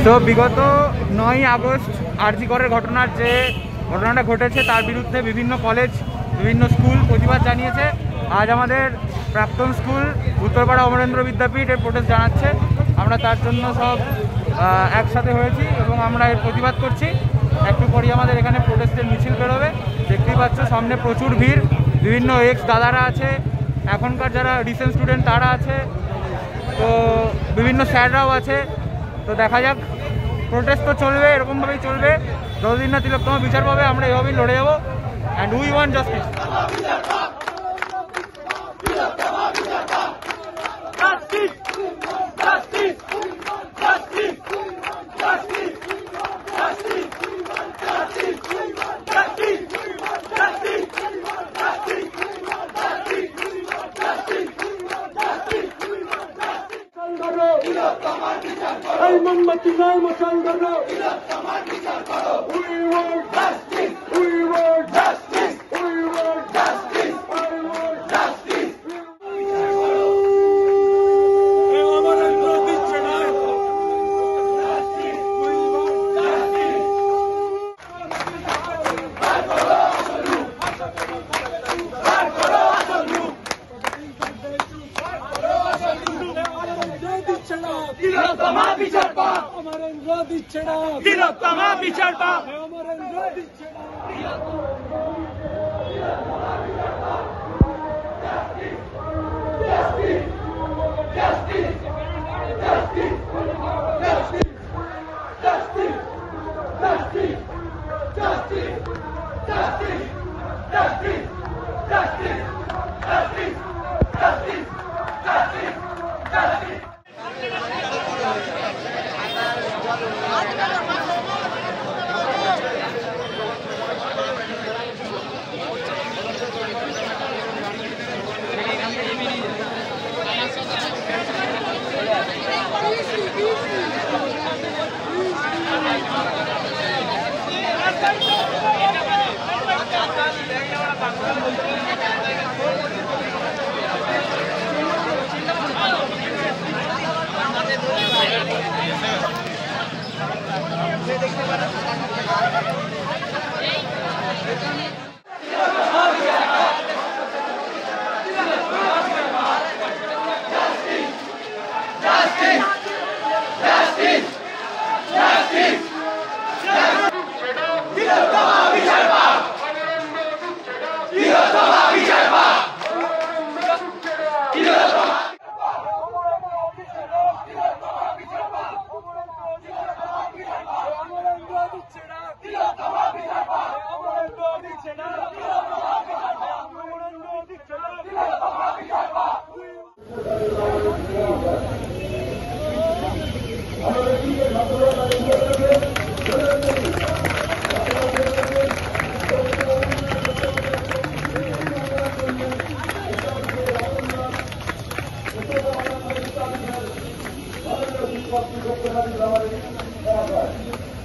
তো বিগত 9ই আগস্ট আরজি করের ঘটনাটা ঘটেছে তার বিরুদ্ধে বিভিন্ন কলেজ বিভিন্ন স্কুল প্রতিবাদ জানিয়েছে। আজ আমাদের প্রাক্তন স্কুল উত্তরপাড়া অমরেন্দ্র বিদ্যাপীঠ এর প্রোটেস্ট জানাচ্ছে। আমরা তার জন্য সব একসাথে হয়েছি এবং আমরা এর প্রতিবাদ করছি। একটু পরই আমাদের এখানে প্রোটেস্টের মিছিল বেরোবে। দেখতেই পাচ্ছ সামনে প্রচুর ভিড়, বিভিন্ন এক্স দাদারা আছে, এখনকার যারা রিসেন্ট স্টুডেন্ট তারা আছে, তো বিভিন্ন স্যাররাও আছে। তো দেখা যাক, প্রোটেস্ট তো চলবে, এরকমভাবেই চলবে যতদিন না তিলোত্তমা বিচার পাবে। আমরা এভাবেই লড়ে যাবো। And we want justice. মোমবাতি নয় মশাল ধরো, we want justice, we want justice, we want justice, we want justice. Amarendra দিচ্ছে না, তিলোত্তমা বিচার পাক, অমরেন্দ্র দিচ্ছে না, তিলোত্তমা বিচার পাক, অমরেন্দ্র দিচ্ছে না। আমাদের